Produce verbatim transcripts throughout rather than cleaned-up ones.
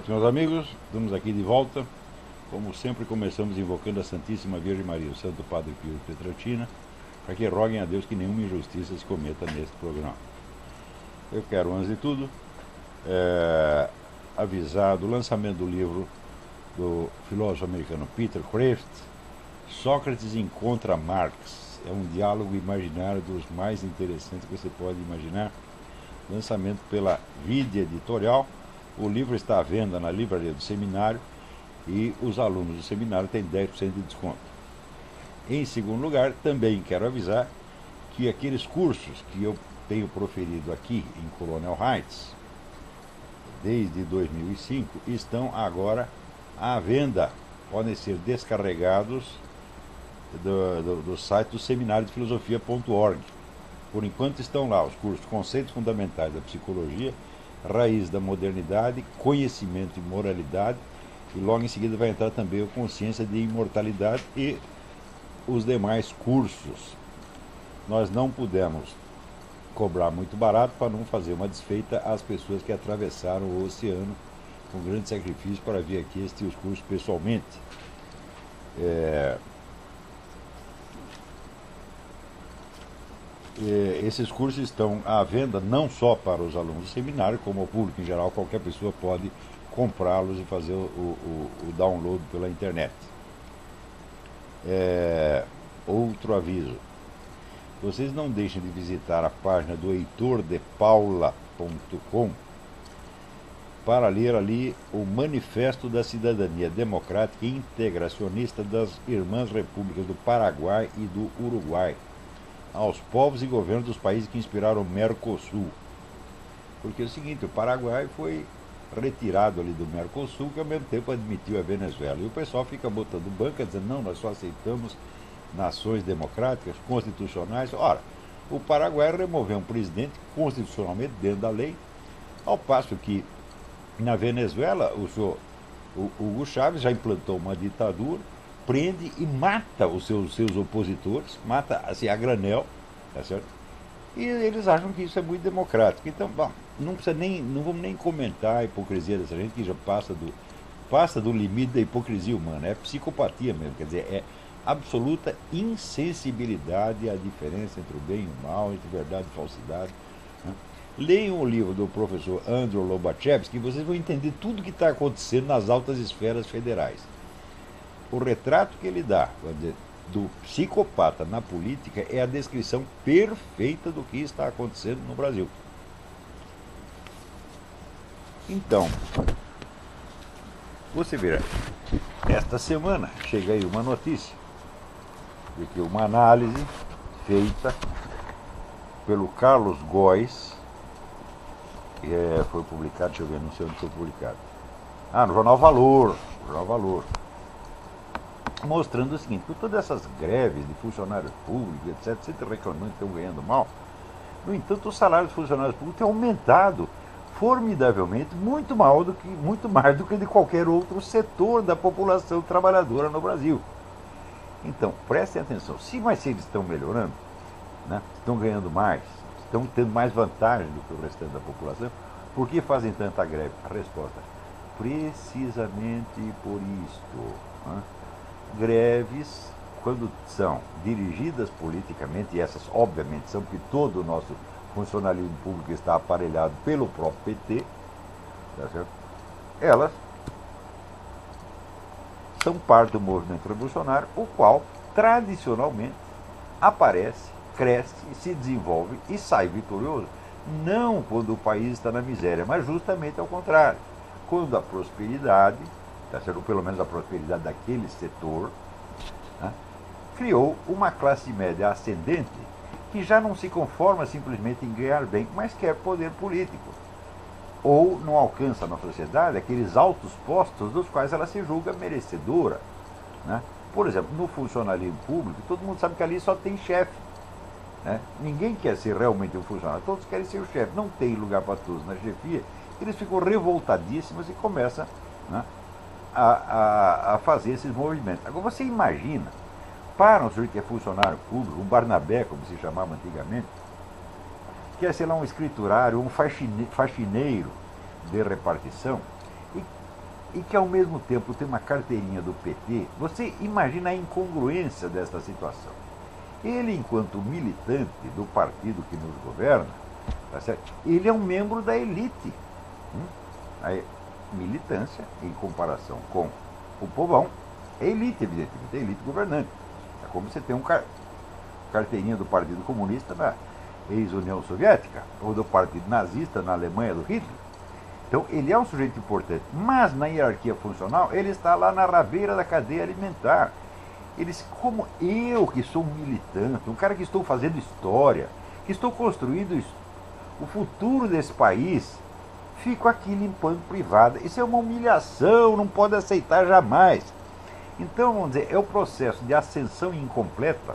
noite, meus amigos. Estamos aqui de volta. Como sempre, começamos invocando a Santíssima Virgem Maria, o Santo Padre Pio de Pietrelcina, para que roguem a Deus que nenhuma injustiça se cometa neste programa. Eu quero, antes de tudo, é, avisar do lançamento do livro do filósofo americano Peter Kreeft, Sócrates encontra Marx. É um diálogo imaginário dos mais interessantes que você pode imaginar. Lançamento pela Vide Editorial. O livro está à venda na livraria do seminário e os alunos do seminário têm dez por cento de desconto. Em segundo lugar, também quero avisar que aqueles cursos que eu tenho proferido aqui em Colonial Heights desde dois mil e cinco estão agora à venda. Podem ser descarregados do, do, do site do seminário de filosofia ponto org. Por enquanto estão lá os cursos Conceitos Fundamentais da Psicologia, Raiz da Modernidade, Conhecimento e Moralidade, e logo em seguida vai entrar também o Consciência de Imortalidade e os demais cursos. Nós não pudemos cobrar muito barato para não fazer uma desfeita às pessoas que atravessaram o oceano com grande sacrifício para vir aqui assistir os cursos pessoalmente. É... Esses cursos estão à venda não só para os alunos do seminário, como ao público em geral. Qualquer pessoa pode comprá-los e fazer o, o, o download pela internet. É, outro aviso: vocês não deixem de visitar a página do heitor de paula ponto com para ler ali o Manifesto da Cidadania Democrática e Integracionista das Irmãs Repúblicas do Paraguai e do Uruguai, aos povos e governos dos países que inspiraram o Mercosul. Porque é o seguinte, o Paraguai foi retirado ali do Mercosul, que ao mesmo tempo admitiu a Venezuela. E o pessoal fica botando banca, dizendo, não, nós só aceitamos nações democráticas, constitucionais. Ora, o Paraguai removeu um presidente constitucionalmente dentro da lei, ao passo que na Venezuela o senhor o Hugo Chávez já implantou uma ditadura, prende e mata os seus, seus opositores, mata assim, a granel, tá certo? E eles acham que isso é muito democrático. Então, bom, não precisa nem, não vamos nem comentar a hipocrisia dessa gente, que já passa do, passa do limite da hipocrisia humana, é psicopatia mesmo, quer dizer, é absoluta insensibilidade à diferença entre o bem e o mal, entre verdade e falsidade. Né? Leiam o livro do professor Andrew Lobachevsky, que vocês vão entender tudo o que está acontecendo nas altas esferas federais. O retrato que ele dá, vamos dizer, do psicopata na política é a descrição perfeita do que está acontecendo no Brasil. Então, você verá, esta semana chega aí uma notícia de que uma análise feita pelo Carlos Góes, que é, foi publicado, deixa eu ver, não sei onde foi publicado. Ah, no Jornal Valor, no Jornal Valor. Mostrando o seguinte, por todas essas greves de funcionários públicos, etcétera, sempre reclamando que estão ganhando mal, no entanto, o salário dos funcionários públicos tem aumentado formidavelmente, muito, mal do que, muito mais do que de qualquer outro setor da população trabalhadora no Brasil. Então, prestem atenção, se mais se eles estão melhorando, né, estão ganhando mais, estão tendo mais vantagem do que o restante da população, por que fazem tanta greve? A resposta, precisamente por isto. Né? Greves, quando são dirigidas politicamente, e essas obviamente são, porque todo o nosso funcionalismo público está aparelhado pelo próprio P T, tá certo? Elas são parte do movimento revolucionário, o qual tradicionalmente aparece, cresce, se desenvolve e sai vitorioso. Não quando o país está na miséria, mas justamente ao contrário, quando a prosperidade, tá certo? Ou pelo menos a prosperidade daquele setor, né, criou uma classe média ascendente que já não se conforma simplesmente em ganhar bem, mas quer poder político. Ou não alcança na sociedade aqueles altos postos dos quais ela se julga merecedora. Né? Por exemplo, no funcionalismo público, todo mundo sabe que ali só tem chefe. Né? Ninguém quer ser realmente um funcionário, todos querem ser o chefe. Não tem lugar para todos na chefia. Eles ficam revoltadíssimos e começam, né, A, a, a fazer esses movimentos. Agora você imagina, para um sujeito que é funcionário público, um Barnabé, como se chamava antigamente, que é, sei lá, um escriturário, um faxine, faxineiro de repartição, e e que ao mesmo tempo tem uma carteirinha do P T, você imagina a incongruência desta situação. Ele, enquanto militante do partido que nos governa, tá certo? Ele é um membro da elite. Hum? A militância, em comparação com o povão, é elite, evidentemente, é elite governante. É como você tem um car carteirinha do Partido Comunista na ex-União Soviética, ou do Partido Nazista na Alemanha do Hitler. Então, ele é um sujeito importante, mas na hierarquia funcional, ele está lá na rabeira da cadeia alimentar. Eles, como eu, que sou um militante, um cara que estou fazendo história, que estou construindo o futuro desse país, fico aqui limpando privada. Isso é uma humilhação, não pode aceitar jamais. Então, vamos dizer, é o processo de ascensão incompleta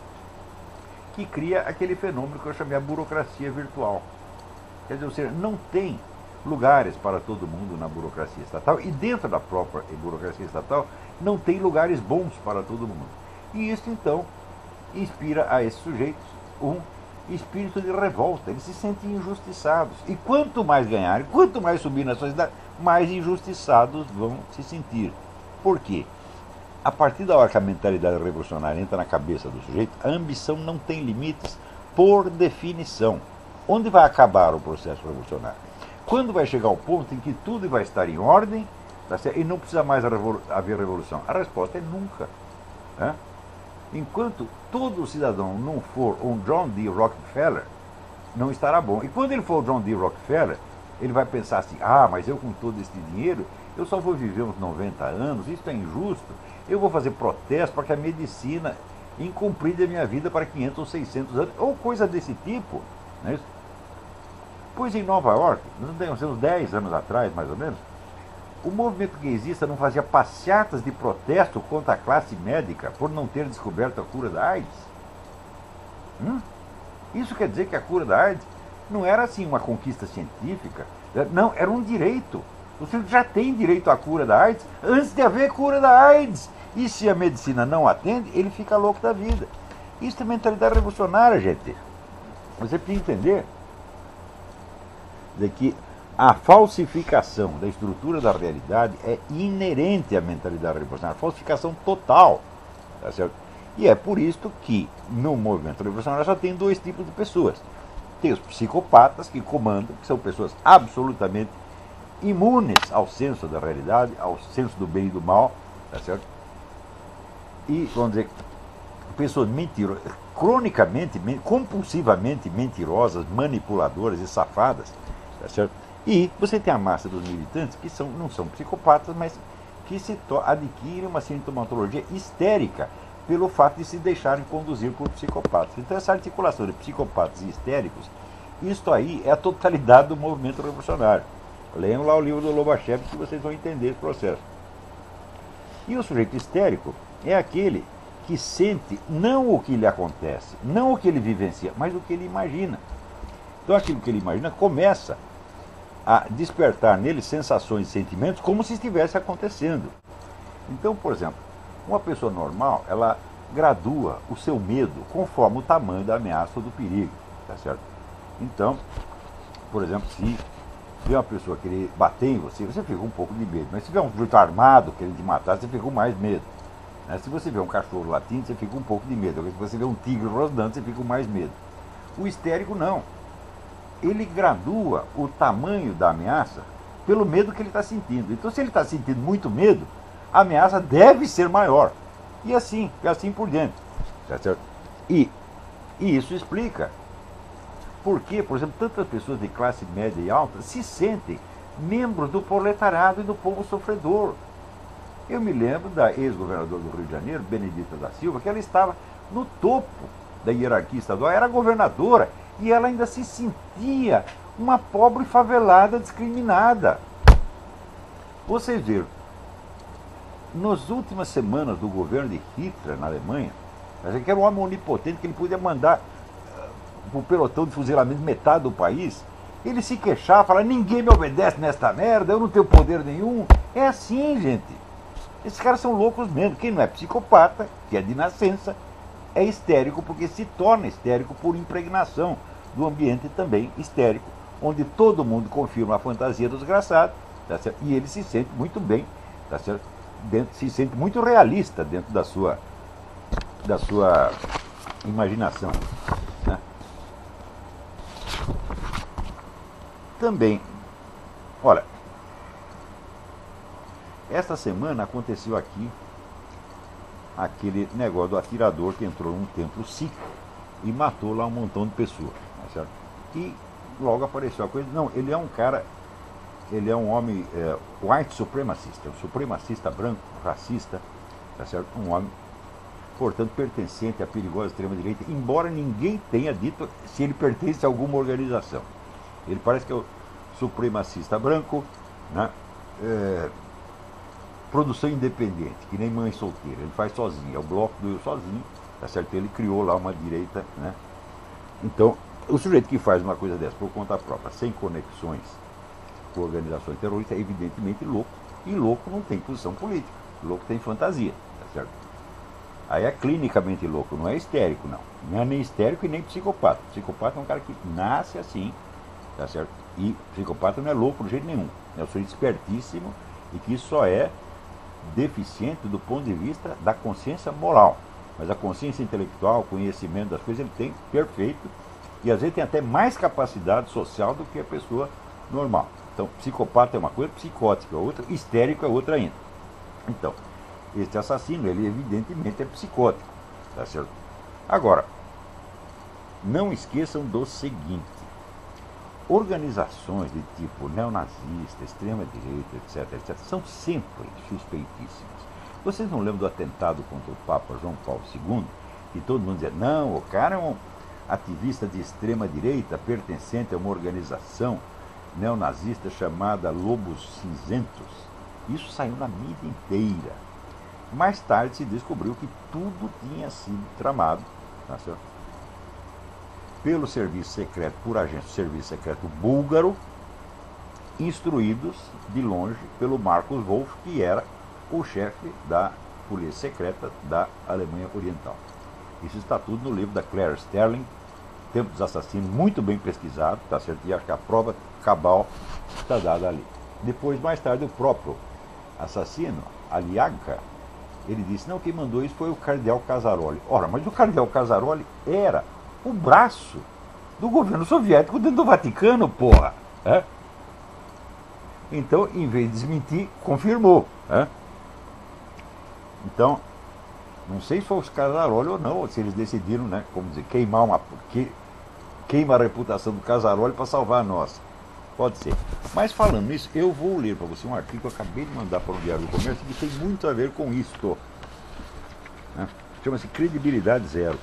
que cria aquele fenômeno que eu chamei a burocracia virtual. Quer dizer, ou seja, não tem lugares para todo mundo na burocracia estatal, e dentro da própria burocracia estatal não tem lugares bons para todo mundo. E isso, então, inspira a esses sujeitos um espírito de revolta. Eles se sentem injustiçados. E quanto mais ganharem, quanto mais subir na sociedade, mais injustiçados vão se sentir. Por quê? A partir da hora que a mentalidade revolucionária entra na cabeça do sujeito, a ambição não tem limites por definição. Onde vai acabar o processo revolucionário? Quando vai chegar ao ponto em que tudo vai estar em ordem, tá certo? E não precisa mais haver revolução? A resposta é nunca. Né? Enquanto todo cidadão não for um John D. Rockefeller, não estará bom. E quando ele for o John D. Rockefeller, ele vai pensar assim, ah, mas eu com todo esse dinheiro, eu só vou viver uns noventa anos, isso é injusto, eu vou fazer protesto para que a medicina incomprida a minha vida para quinhentos ou seiscentos anos, ou coisa desse tipo. Não é isso? Pois em Nova York, uns dez anos atrás, mais ou menos, o movimento gaysista não fazia passeatas de protesto contra a classe médica por não ter descoberto a cura da AIDS? Hum? Isso quer dizer que a cura da AIDS não era assim uma conquista científica, não, era um direito. Você já tem direito à cura da AIDS antes de haver cura da AIDS. E se a medicina não atende, ele fica louco da vida. Isso é mentalidade revolucionária, gente. Você precisa entender de que a falsificação da estrutura da realidade é inerente à mentalidade revolucionária, falsificação total, tá certo? E é por isso que no movimento revolucionário só tem dois tipos de pessoas. Tem os psicopatas que comandam, que são pessoas absolutamente imunes ao senso da realidade, ao senso do bem e do mal, tá certo? E, vamos dizer, pessoas mentirosas, cronicamente, compulsivamente mentirosas, manipuladoras e safadas, tá certo? E você tem a massa dos militantes que são, não são psicopatas, mas que se adquirem uma sintomatologia histérica pelo fato de se deixarem conduzir por psicopatas. Então essa articulação de psicopatas e histéricos, isto aí é a totalidade do movimento revolucionário. Leiam lá o livro do Lobachevsky que vocês vão entender esse processo. E o sujeito histérico é aquele que sente não o que lhe acontece, não o que ele vivencia, mas o que ele imagina. Então aquilo que ele imagina começa a despertar nele sensações e sentimentos como se estivesse acontecendo. Então, por exemplo, uma pessoa normal, ela gradua o seu medo conforme o tamanho da ameaça ou do perigo, tá certo? Então, por exemplo, se vê uma pessoa querer bater em você, você fica um pouco de medo. Mas se vê um sujeito armado querendo te matar, você fica com mais medo. Né? Se você vê um cachorro latindo, você fica um pouco de medo. Se você vê um tigre rosnando, você fica com mais medo. O histérico não. Ele gradua o tamanho da ameaça pelo medo que ele está sentindo. Então, se ele está sentindo muito medo, a ameaça deve ser maior. E assim, e assim por diante. Tá certo? E, e isso explica por que, por exemplo, tantas pessoas de classe média e alta se sentem membros do proletariado e do povo sofredor. Eu me lembro da ex-governadora do Rio de Janeiro, Benedita da Silva, que ela estava no topo da hierarquia estadual, era governadora, e ela ainda se sentia uma pobre favelada discriminada. Vocês viram, nas últimas semanas do governo de Hitler na Alemanha, que era um homem onipotente, que ele podia mandar para o pelotão de fuzilamento metade do país, ele se queixava, falava, ninguém me obedece nesta merda, eu não tenho poder nenhum. É assim, gente. Esses caras são loucos mesmo. Quem não é psicopata, que é de nascença, é histérico porque se torna histérico por impregnação do ambiente também histérico, onde todo mundo confirma a fantasia do desgraçado, tá certo? E ele se sente muito bem tá certo? Dentro, se sente muito realista dentro da sua, da sua imaginação, né? Também, olha, esta semana aconteceu aqui aquele negócio do atirador que entrou num templo sikh e matou lá um montão de pessoas, tá certo? E logo apareceu a coisa, não, ele é um cara, ele é um homem é, white supremacista, um supremacista branco, racista, tá certo? Um homem, portanto, pertencente à perigosa extrema-direita, embora ninguém tenha dito se ele pertence a alguma organização. Ele parece que é o supremacista branco, né? É, produção independente, que nem mãe solteira, ele faz sozinho, é o bloco do eu sozinho, tá certo? Ele criou lá uma direita, né? Então, o sujeito que faz uma coisa dessa por conta própria, sem conexões com organizações terroristas, é evidentemente louco, e louco não tem posição política, louco tem fantasia, tá certo? Aí é clinicamente louco, não é histérico, não. Não é nem histérico e nem psicopata. Psicopata é um cara que nasce assim, tá certo? E psicopata não é louco de jeito nenhum. É um sujeito espertíssimo e que só é deficiente do ponto de vista da consciência moral. Mas a consciência intelectual, o conhecimento das coisas, ele tem perfeito. E às vezes tem até mais capacidade social do que a pessoa normal. Então, psicopata é uma coisa, psicótico é outra, histérico é outra ainda. Então, este assassino, ele evidentemente é psicótico, tá certo? Agora, não esqueçam do seguinte: organizações de tipo neonazista, extrema-direita, etc, etc, são sempre suspeitíssimas. Vocês não lembram do atentado contra o Papa João Paulo segundo? E todo mundo dizia, não, o cara é um ativista de extrema-direita pertencente a uma organização neonazista chamada Lobos Cinzentos. Isso saiu na mídia inteira. Mais tarde se descobriu que tudo tinha sido tramado, tá certo? Pelo serviço secreto, por agente do serviço secreto búlgaro, instruídos de longe pelo Markus Wolf, que era o chefe da polícia secreta da Alemanha Oriental. Isso está tudo no livro da Claire Sterling, Tempo dos Assassinos, muito bem pesquisado, tá certo? E acho que a prova cabal está dada ali. Depois, mais tarde, o próprio assassino, Aliaga, ele disse, não, quem mandou isso foi o cardeal Casaroli. Ora, mas o cardeal Casaroli era o braço do governo soviético dentro do Vaticano, porra. É? Então, em vez de desmentir, confirmou. É? Então, não sei se foi os Casaroli ou não, ou se eles decidiram, né, como dizer, queimar uma, que, queima a reputação do Casaroli para salvar a nossa. Pode ser. Mas falando nisso, eu vou ler para você um artigo que eu acabei de mandar para o Diário do Comércio que tem muito a ver com isto. Né? Chama-se Credibilidade Zero.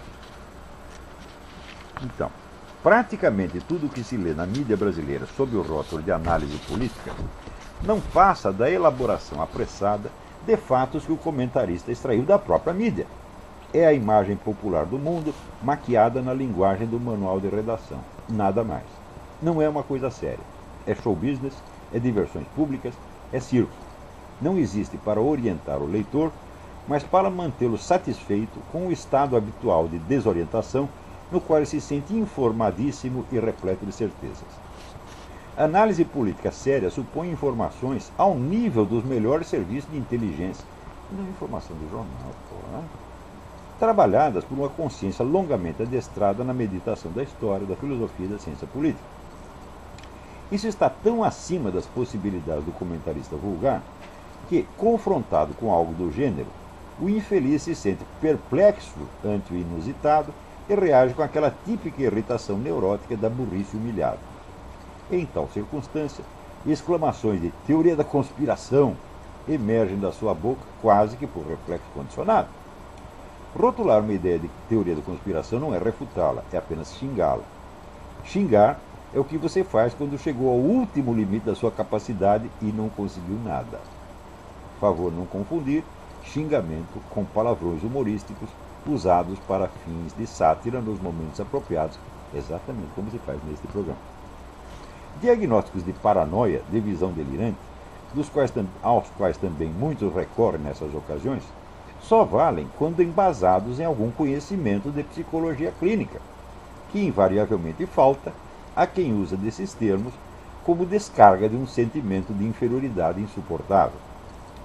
Então, praticamente tudo o que se lê na mídia brasileira sob o rótulo de análise política não passa da elaboração apressada de fatos que o comentarista extraiu da própria mídia. É a imagem popular do mundo maquiada na linguagem do manual de redação. Nada mais. Não é uma coisa séria. É show business, é diversões públicas, é circo. Não existe para orientar o leitor, mas para mantê-lo satisfeito com o estado habitual de desorientação no qual ele se sente informadíssimo e repleto de certezas. A análise política séria supõe informações ao nível dos melhores serviços de inteligência, não informação do jornal, pô, né? Trabalhadas por uma consciência longamente adestrada na meditação da história, da filosofia e da ciência política. Isso está tão acima das possibilidades do comentarista vulgar que, confrontado com algo do gênero, o infeliz se sente perplexo ante o inusitado e reage com aquela típica irritação neurótica da burrice humilhada. Em tal circunstância, exclamações de teoria da conspiração emergem da sua boca quase que por reflexo condicionado. Rotular uma ideia de teoria da conspiração não é refutá-la, é apenas xingá-la. Xingar é o que você faz quando chegou ao último limite da sua capacidade e não conseguiu nada. Favor não confundir xingamento com palavrões humorísticos usados para fins de sátira nos momentos apropriados, exatamente como se faz neste programa. Diagnósticos de paranoia, de visão delirante, dos quais, aos quais também muitos recorrem nessas ocasiões, só valem quando embasados em algum conhecimento de psicologia clínica, que invariavelmente falta a quem usa desses termos como descarga de um sentimento de inferioridade insuportável.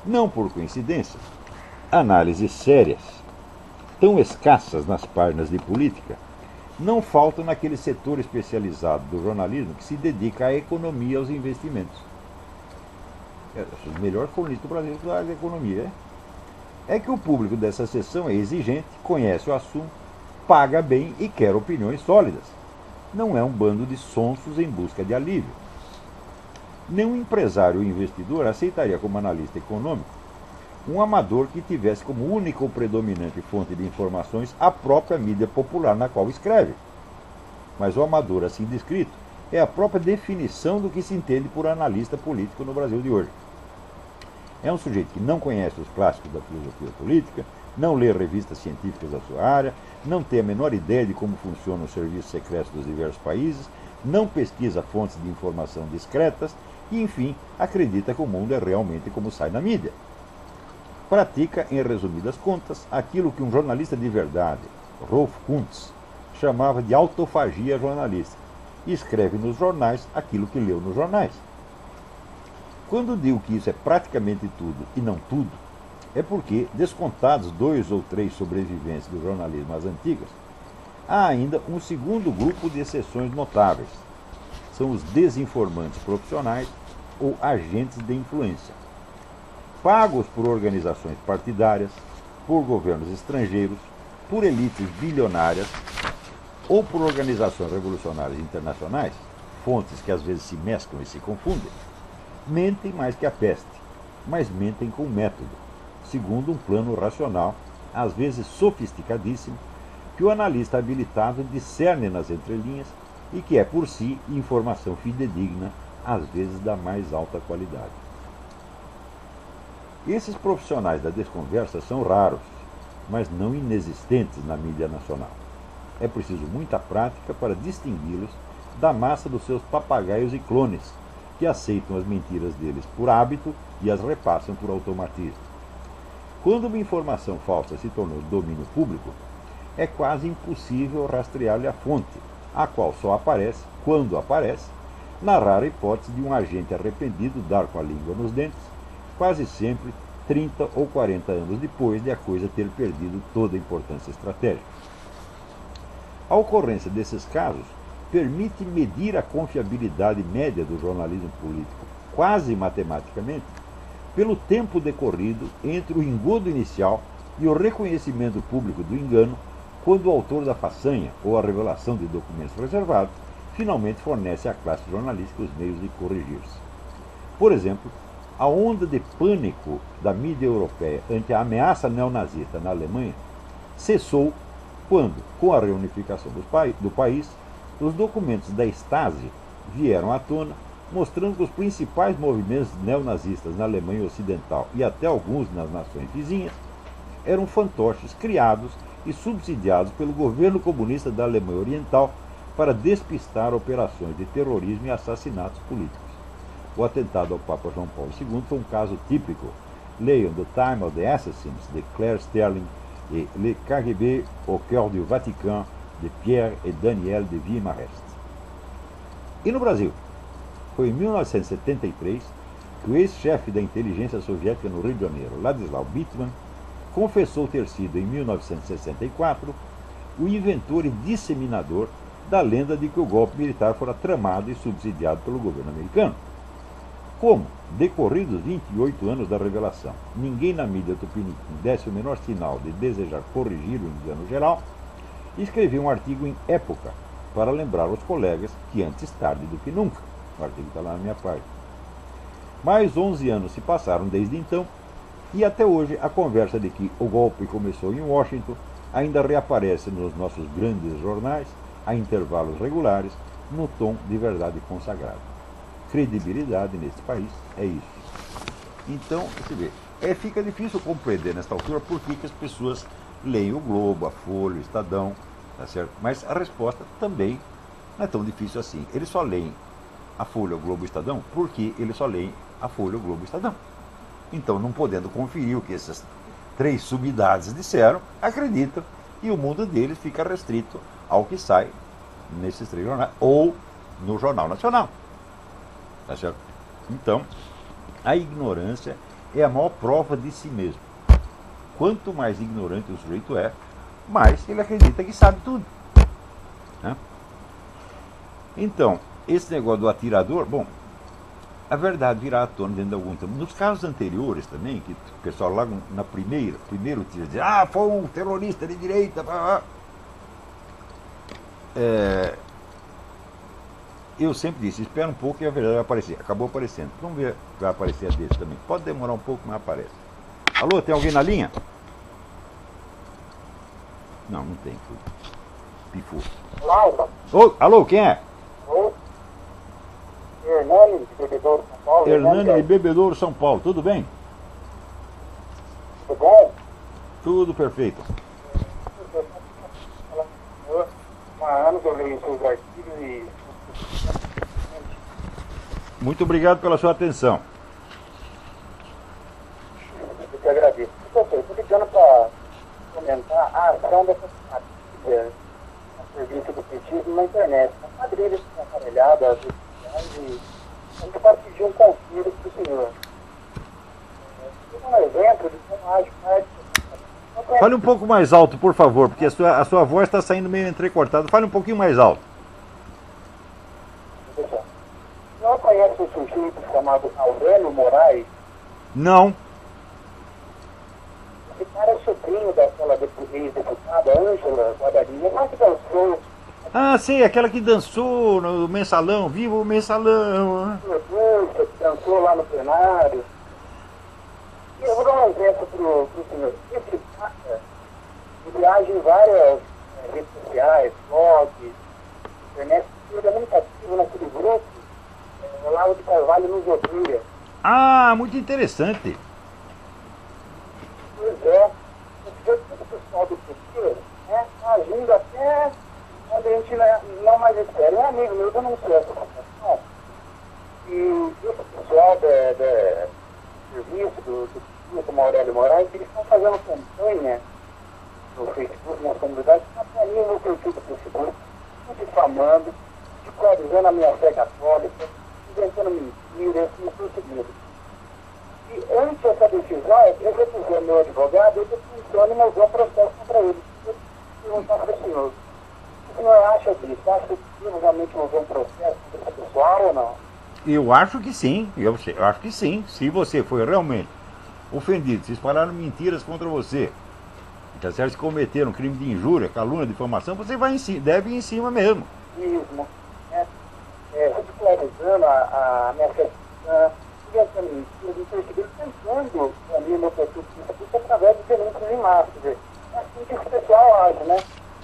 Não por coincidência, análises sérias, tão escassas nas páginas de política, não faltam naquele setor especializado do jornalismo que se dedica à economia e aos investimentos. É o melhor colunista do Brasil da área da economia. É? é que o público dessa seção é exigente, conhece o assunto, paga bem e quer opiniões sólidas. Não é um bando de sonsos em busca de alívio. Nenhum empresário ou investidor aceitaria como analista econômico um amador que tivesse como única ou predominante fonte de informações a própria mídia popular na qual escreve. Mas o amador assim descrito é a própria definição do que se entende por analista político no Brasil de hoje. É um sujeito que não conhece os clássicos da filosofia política, não lê revistas científicas da sua área, não tem a menor ideia de como funcionam os serviços secretos dos diversos países, não pesquisa fontes de informação discretas e, enfim, acredita que o mundo é realmente como sai na mídia. Pratica, em resumidas contas, aquilo que um jornalista de verdade, Rolf Kuntz, chamava de autofagia jornalística, e escreve nos jornais aquilo que leu nos jornais. Quando digo que isso é praticamente tudo e não tudo, é porque, descontados dois ou três sobreviventes do jornalismo às antigas, há ainda um segundo grupo de exceções notáveis. São os desinformantes profissionais ou agentes de influência, pagos por organizações partidárias, por governos estrangeiros, por elites bilionárias ou por organizações revolucionárias internacionais, fontes que às vezes se mesclam e se confundem, mentem mais que a peste, mas mentem com método, segundo um plano racional, às vezes sofisticadíssimo, que o analista habilitado discerne nas entrelinhas e que é, por si, informação fidedigna, às vezes da mais alta qualidade. Esses profissionais da desconversa são raros, mas não inexistentes na mídia nacional. É preciso muita prática para distingui-los da massa dos seus papagaios e clones, que aceitam as mentiras deles por hábito e as repassam por automatismo. Quando uma informação falsa se tornou domínio público, é quase impossível rastrear-lhe a fonte, a qual só aparece, quando aparece, na rara hipótese de um agente arrependido dar com a língua nos dentes, quase sempre trinta ou quarenta anos depois de a coisa ter perdido toda a importância estratégica. A ocorrência desses casos permite medir a confiabilidade média do jornalismo político, quase matematicamente, pelo tempo decorrido entre o engodo inicial e o reconhecimento público do engano, quando o autor da façanha ou a revelação de documentos reservados finalmente fornece à classe jornalística os meios de corrigir-se. Por exemplo, a onda de pânico da mídia europeia ante a ameaça neonazista na Alemanha cessou quando, com a reunificação do país, os documentos da Stasi vieram à tona, mostrando que os principais movimentos neonazistas na Alemanha Ocidental e até alguns nas nações vizinhas eram fantoches criados e subsidiados pelo governo comunista da Alemanha Oriental para despistar operações de terrorismo e assassinatos políticos. O atentado ao Papa João Paulo segundo foi um caso típico. Leiam The Time of the Assassins, de Claire Sterling, e Le K G B au cœur du Vatican, de Pierre et Daniel de Vimarest. E no Brasil? Foi em mil novecentos e setenta e três que o ex-chefe da inteligência soviética no Rio de Janeiro, Ladislau Bittman, confessou ter sido, em mil novecentos e sessenta e quatro, o inventor e disseminador da lenda de que o golpe militar fora tramado e subsidiado pelo governo americano. Como, decorridos vinte e oito anos da revelação, ninguém na mídia tupiniquim desse o menor sinal de desejar corrigir o engano geral, escrevi um artigo em Época para lembrar aos colegas que antes tarde do que nunca. O artigo está lá na minha página. Mais onze anos se passaram desde então, e até hoje a conversa de que o golpe começou em Washington ainda reaparece nos nossos grandes jornais, a intervalos regulares, no tom de verdade consagrado. Credibilidade nesse país é isso. Então, você vê, é, fica difícil compreender nesta altura por que, que as pessoas leem o Globo, a Folha, o Estadão, tá certo? Mas a resposta também não é tão difícil assim. Eles só leem a Folha, o Globo e o Estadão porque eles só leem a Folha, o Globo e o Estadão. Então, não podendo conferir o que essas três subidades disseram, acreditam, e o mundo deles fica restrito ao que sai nesses três jornais, ou no Jornal Nacional. Tá certo? Então, a ignorância é a maior prova de si mesmo. Quanto mais ignorante o sujeito é, mais ele acredita que sabe tudo. Né? Então, esse negócio do atirador, bom, a verdade virá à tona dentro de algum tempo. Nos casos anteriores também, que o pessoal lá na primeira, primeiro tiro dizia, ah, foi um terrorista de direita. Blá, blá. É, eu sempre disse, espera um pouco e a verdade vai aparecer. Acabou aparecendo. Vamos ver se vai aparecer a desse também. Pode demorar um pouco, mas aparece. Alô, tem alguém na linha? Não, não tem. Pifou. Oh, alô, quem é? Hernani, de Bebedouro, São Paulo. Hernani de Bebedouro, São Paulo. Tudo bem? Tudo bom? Tudo perfeito. Há anos eu leio seus artigos e... Muito obrigado pela sua atenção. Eu que agradeço. Professor, estou ligando para comentar a ação dessas quadrilhas a serviço do petismo na internet. As quadrilhas que são aparelhadas, as sociais, e a gente vai pedir um conselho para o senhor. Tem um exemplo de como age parte. Fale um pouco mais alto, por favor, porque a sua, a sua voz está saindo meio entrecortada. Fale um pouquinho mais alto. O senhor conhece um sujeito chamado Aurélio Moraes? Não. Esse cara é sobrinho daquela ex-deputada Ângela Guadagnino, mas que dançou. Ah, sei, aquela que dançou no mensalão, viva o mensalão. Que dançou lá no plenário. E eu vou dar um exemplo para o senhor. Esse cara, ele age em várias é, redes sociais, blogs, internet, ele é muito ativo naquele grupo, é, Olavo de Carvalho nos odeia. Ah, muito interessante. Pois é, todo o pessoal do P T, né, tá agindo até quando a gente não, não mais espera. Um amigo meu denunciou essa situação, e esse pessoal da, da serviço do, do como Aurélio Moraes, eles estão fazendo campanha no Facebook, nas comunidades, campanha no perfil do Facebook, difamando, ridicularizando a minha fé católica, inventando mentiras, me perseguindo. E antes dessa decisão, eu recusei ao meu advogado, ele funciona e mostrou um processo contra ele. Eu perguntar para o senhor, o senhor acha disso? Acha que realmente houve um processo contra esse pessoal ou não? Eu acho que sim, eu, eu acho que sim. Se você foi realmente ofendido, se espalharam mentiras contra você, tá certo? Se cometeram um crime de injúria, calúnia, difamação, você vai em cima, deve ir em cima mesmo. Mesmo, né? É, ridicularizando a, a minha questão, inventando mentiras, me perseguindo, tentando a minha meu perfil político através de denúncias em massa. Quer dizer, é assim que esse pessoal age, né?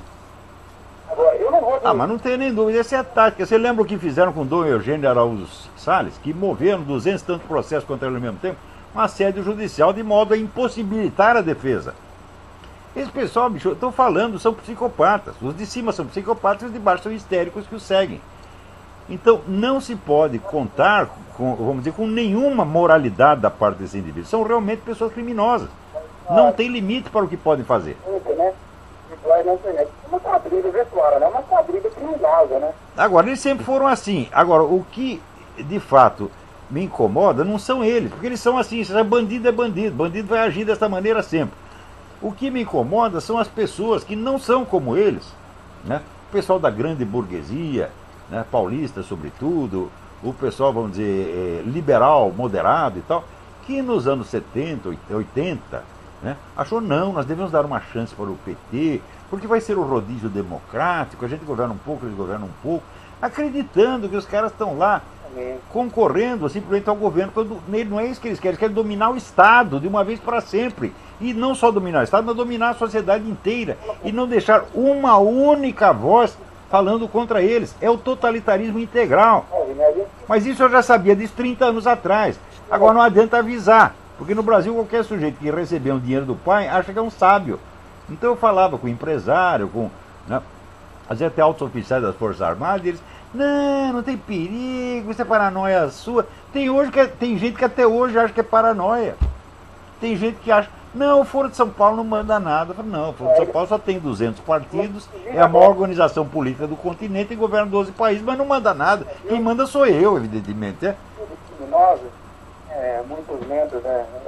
Agora, eu não vou... Ah, mas não tem nem dúvida, essa é a tática. Você lembra o que fizeram com o Dom Eugênio Araújo Salles, que moveram duzentos e tantos processos contra ele ao mesmo tempo? Um assédio judicial de modo a impossibilitar a defesa. Esse pessoal, bicho, eu estou falando, são psicopatas. Os de cima são psicopatas e os de baixo são histéricos que os seguem. Então, não se pode contar com, vamos dizer, com nenhuma moralidade da parte desses indivíduos. São realmente pessoas criminosas. Não tem limite para o que podem fazer. Né? Na internet. É uma quadrilha virtual, né? Uma quadrilha criminosa, né? Agora, eles sempre foram assim. Agora, o que de fato me incomoda não são eles, porque eles são assim. Se é bandido, é bandido. Bandido vai agir dessa maneira sempre. O que me incomoda são as pessoas que não são como eles, né? O pessoal da grande burguesia, né? Paulista sobretudo, o pessoal, vamos dizer, é, liberal, moderado e tal, que nos anos setenta, oitenta, né? Achou, não, nós devemos dar uma chance para o P T, porque vai ser o rodízio democrático, a gente governa um pouco, eles governam um pouco, acreditando que os caras estão lá concorrendo simplesmente ao governo, quando não é isso que eles querem, eles querem dominar o Estado de uma vez para sempre. E não só dominar o Estado, mas dominar a sociedade inteira. E não deixar uma única voz falando contra eles. É o totalitarismo integral. Mas isso eu já sabia disso trinta anos atrás. Agora não adianta avisar, porque no Brasil qualquer sujeito que recebeu um dinheiro do pai acha que é um sábio. Então eu falava com empresário, com, né, fazia até altos oficiais das Forças Armadas, e eles, não, não tem perigo, isso é paranoia sua. Tem, hoje que é, tem gente que até hoje acha que é paranoia. Tem gente que acha, não, o Foro de São Paulo não manda nada. Eu falo, não, o Foro de São Paulo só tem duzentos partidos, é a maior organização política do continente e governa doze países, mas não manda nada. Quem manda sou eu, evidentemente. É. Criminosos, é, muitos membros, né?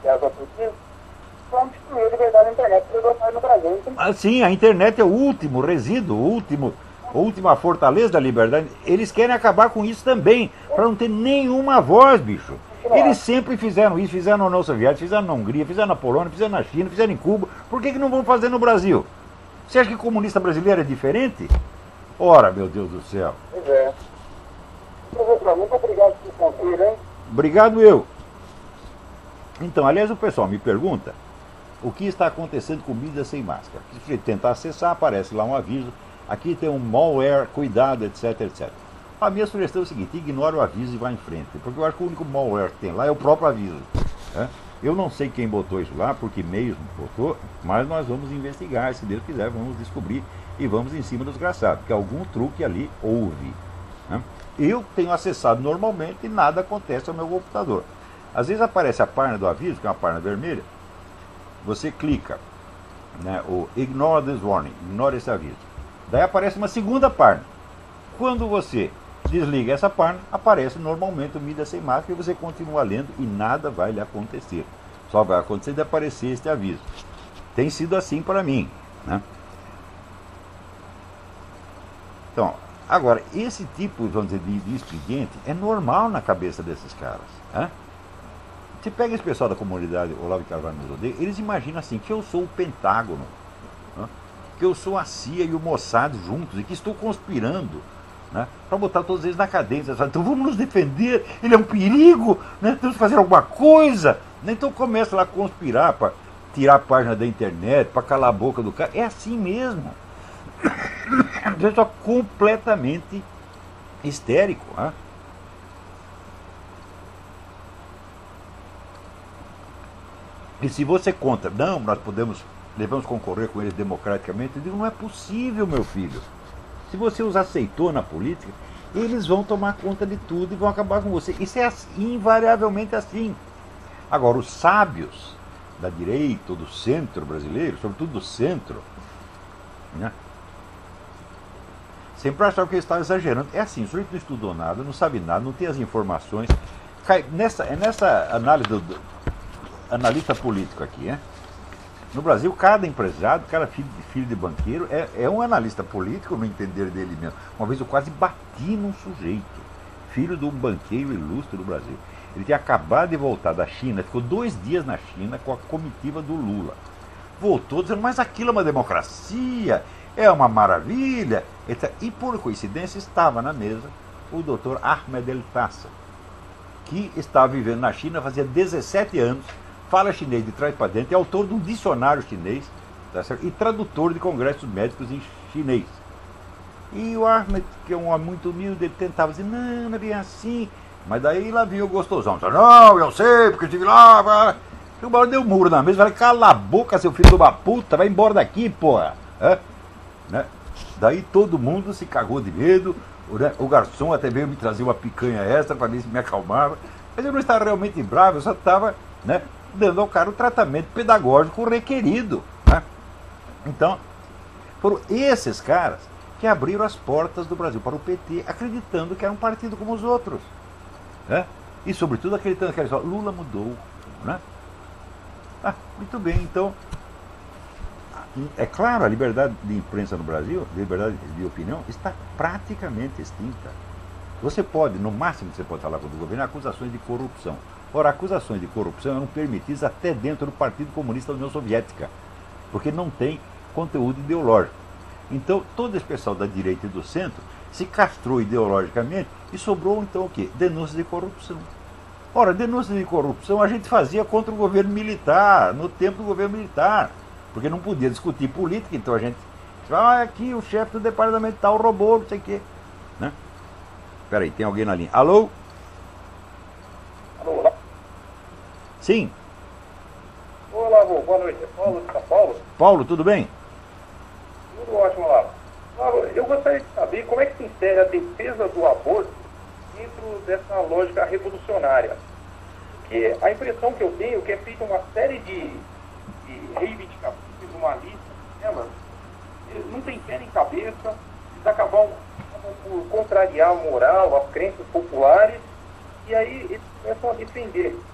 que é as autoridades, vão destruir a liberdade da internet que no Brasil. Então, Ah, sim, a internet é o último resíduo, o último, a última fortaleza da liberdade. Eles querem acabar com isso também, para não ter nenhuma voz, bicho. Eles sempre fizeram isso, fizeram na União Soviética, fizeram na Hungria, fizeram na Polônia, fizeram na China, fizeram em Cuba. Por que, que não vão fazer no Brasil? Você acha que comunista brasileiro é diferente? Ora, meu Deus do céu. Pois é. Professor, muito obrigado por conferir, hein? Obrigado eu. Então, aliás, o pessoal me pergunta o que está acontecendo com mídia sem máscara. Se tentar acessar, aparece lá um aviso. Aqui tem um malware, cuidado, etc, etcétera. A minha sugestão é o seguinte: ignore o aviso e vá em frente. Porque eu acho que o único malware que tem lá é o próprio aviso. Né? Eu não sei quem botou isso lá, por que meios botou, mas nós vamos investigar. Se Deus quiser, vamos descobrir e vamos em cima dos desgraçado. Porque algum truque ali houve. Né? Eu tenho acessado normalmente e nada acontece ao meu computador. Às vezes aparece a página do aviso, que é uma página vermelha. Você clica, né, o Ignore this warning, ignore esse aviso. Daí aparece uma segunda página. Quando você desliga essa página, aparece normalmente o mídia sem máscara e você continua lendo e nada vai lhe acontecer. Só vai acontecer de aparecer este aviso. Tem sido assim para mim. Né? Então, agora, esse tipo, vamos dizer, de, de expediente é normal na cabeça desses caras. Né? Você pega esse pessoal da comunidade Olavo de Carvalho nos odeia, eles imaginam assim, que eu sou o Pentágono, né? Que eu sou a C I A e o Mossad juntos e que estou conspirando, né, para botar todos eles na cadeia. Então vamos nos defender, ele é um perigo, né, temos que fazer alguma coisa. Então começa lá a conspirar para tirar a página da internet, para calar a boca do cara. É assim mesmo. É um pessoal completamente histérico. Né? E se você conta, não, nós podemos, devemos concorrer com eles democraticamente, eu digo, não é possível, meu filho. Se você os aceitou na política, eles vão tomar conta de tudo e vão acabar com você. Isso é assim, invariavelmente assim. Agora, os sábios da direita ou do centro brasileiro, sobretudo do centro, né, sempre achavam que eles estavam exagerando. É assim, o sujeito não estudou nada, não sabe nada, não tem as informações. Cai nessa, é nessa análise do, do analista político aqui, né? No Brasil, cada empresário, cada filho de, filho de banqueiro é, é um analista político, no entender dele mesmo. Uma vez eu quase bati num sujeito, filho de um banqueiro ilustre do Brasil. Ele tinha acabado de voltar da China, ficou dois dias na China com a comitiva do Lula. Voltou dizendo, mas aquilo é uma democracia, é uma maravilha. E por coincidência estava na mesa o doutor Ahmed El-Tassa, que estava vivendo na China fazia dezessete anos, fala chinês de trás para dentro, é autor de um dicionário chinês, tá certo? E tradutor de congressos médicos em chinês. E o Ahmed, que é um homem muito humilde, ele tentava dizer, não, não é bem assim. Mas daí lá vinha o gostosão, disse, não, eu sei, porque eu estive lá. E o barulho deu um muro na mesa, falei, cala a boca, seu filho de uma puta, vai embora daqui, porra. É? Né? Daí todo mundo se cagou de medo, o, né? o garçom até veio me trazer uma picanha extra para ver se me acalmava. Mas eu não estava realmente bravo, eu só estava, né, dando ao cara o tratamento pedagógico requerido. Né? Então, foram esses caras que abriram as portas do Brasil para o P T, acreditando que era um partido como os outros. Né? E, sobretudo, acreditando que era só, Lula mudou. Né? Ah, muito bem, então, é claro, a liberdade de imprensa no Brasil, a liberdade de opinião, está praticamente extinta. Você pode, no máximo que você pode falar contra o governo, é acusações de corrupção. Ora, acusações de corrupção eram permitidas até dentro do Partido Comunista da União Soviética, porque não tem conteúdo ideológico. Então, todo esse pessoal da direita e do centro se castrou ideologicamente e sobrou, então, o quê? Denúncias de corrupção. Ora, denúncias de corrupção a gente fazia contra o governo militar, no tempo do governo militar, porque não podia discutir política, então a gente... Ah, aqui o chefe do departamento tal roubou, não sei o quê. Né? Peraí, tem alguém na linha. Alô? Alô? Sim. Olá, boa noite. É Paulo de São Paulo? Paulo, tudo bem? Tudo ótimo, Olavo. Eu gostaria de saber como é que se insere a defesa do aborto dentro dessa lógica revolucionária. Porque a impressão que eu tenho é que é feita uma série de, de reivindicações, uma lista delas, eles não têm pé nem cabeça, eles acabam por contrariar a moral, as crenças populares, e aí eles começam a defender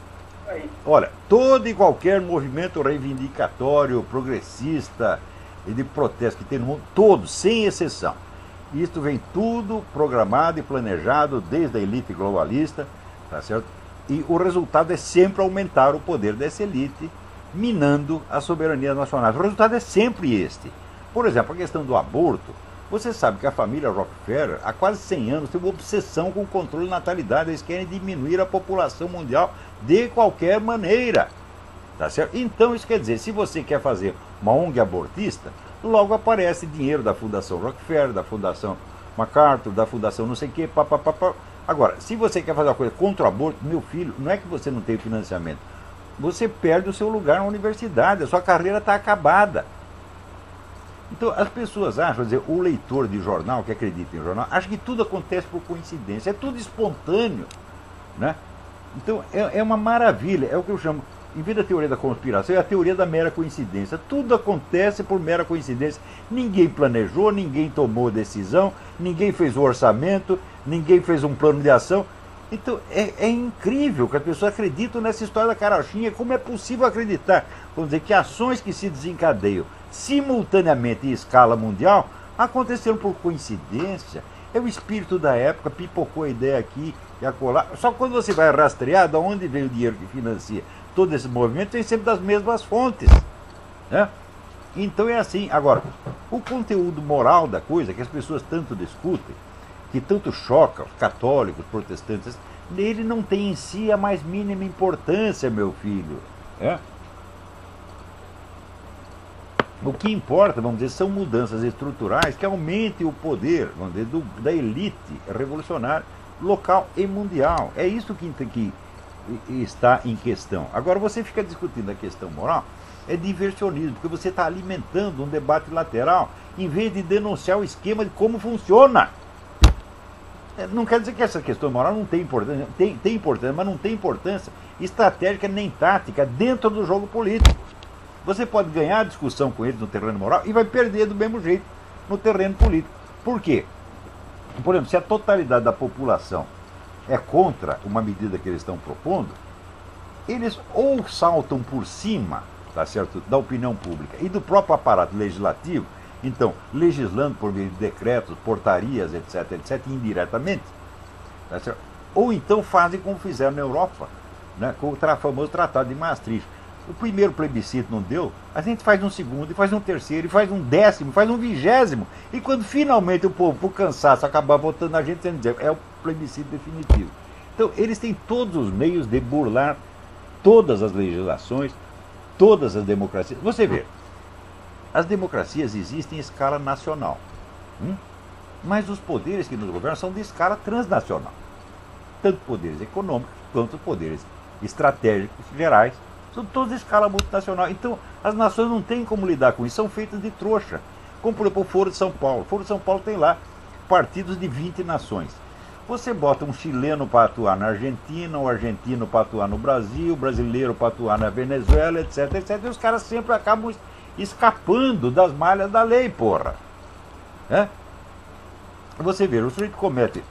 aí. Olha, todo e qualquer movimento reivindicatório, progressista e de protesto que tem no mundo, todos, sem exceção. Isto vem tudo programado e planejado desde a elite globalista, tá certo? E o resultado é sempre aumentar o poder dessa elite, minando a soberania nacional. O resultado é sempre este. Por exemplo, a questão do aborto. Você sabe que a família Rockefeller, há quase cem anos, tem uma obsessão com o controle de natalidade. Eles querem diminuir a população mundial de qualquer maneira. Tá certo? Então, isso quer dizer, se você quer fazer uma O N G abortista, logo aparece dinheiro da Fundação Rockefeller, da Fundação MacArthur, da Fundação não sei o quê, papapá. Agora, se você quer fazer uma coisa contra o aborto, meu filho, não é que você não tem financiamento. Você perde o seu lugar na universidade, a sua carreira está acabada. Então, as pessoas acham, quer dizer, o leitor de jornal, que acredita em jornal, acha que tudo acontece por coincidência, é tudo espontâneo, né? Então, é, é uma maravilha, é o que eu chamo, em vez da teoria da conspiração, é a teoria da mera coincidência. Tudo acontece por mera coincidência. Ninguém planejou, ninguém tomou decisão, ninguém fez o orçamento, ninguém fez um plano de ação. Então, é, é incrível que as pessoas acreditam nessa história da carochinha. Como é possível acreditar, vamos dizer, que ações que se desencadeiam simultaneamente em escala mundial aconteceram por coincidência? É o espírito da época, pipocou a ideia aqui e acolá. Só quando você vai rastrear de onde vem o dinheiro que financia todo esse movimento, vem sempre das mesmas fontes, né? Então é assim. Agora, o conteúdo moral da coisa, que as pessoas tanto discutem, que tanto choca os católicos, protestantes, ele não tem em si a mais mínima importância, meu filho, né? O que importa, vamos dizer, são mudanças estruturais que aumentem o poder, vamos dizer, do, da elite revolucionária local e mundial. É isso que, que está em questão. Agora, você fica discutindo a questão moral, é diversionismo, porque você está alimentando um debate lateral, em vez de denunciar o esquema de como funciona. Não quer dizer que essa questão moral não tem importância, tem, tem importância, mas não tem importância estratégica nem tática dentro do jogo político. Você pode ganhar a discussão com eles no terreno moral e vai perder do mesmo jeito no terreno político. Por quê? Por exemplo, se a totalidade da população é contra uma medida que eles estão propondo, eles ou saltam por cima, tá certo, da opinião pública e do próprio aparato legislativo, então, legislando por meio de decretos, portarias, etc, etc, indiretamente, tá certo? Ou então fazem como fizeram na Europa, né, com o famoso Tratado de Maastricht. O primeiro plebiscito não deu, a gente faz um segundo, e faz um terceiro, e faz um décimo, faz um vigésimo. E quando finalmente o povo, por cansaço, acabar votando na gente, é o plebiscito definitivo. Então, eles têm todos os meios de burlar todas as legislações, todas as democracias. Você vê, as democracias existem em escala nacional, hum? Mas os poderes que nos governam são de escala transnacional. Tanto poderes econômicos quanto poderes estratégicos gerais, são todos de escala multinacional. Então, as nações não têm como lidar com isso, são feitas de trouxa. Como, por exemplo, o Foro de São Paulo. O Foro de São Paulo tem lá partidos de vinte nações. Você bota um chileno para atuar na Argentina, um argentino para atuar no Brasil, o brasileiro para atuar na Venezuela, etc, etc. E os caras sempre acabam escapando das malhas da lei, porra. É? Você vê, o sujeito comete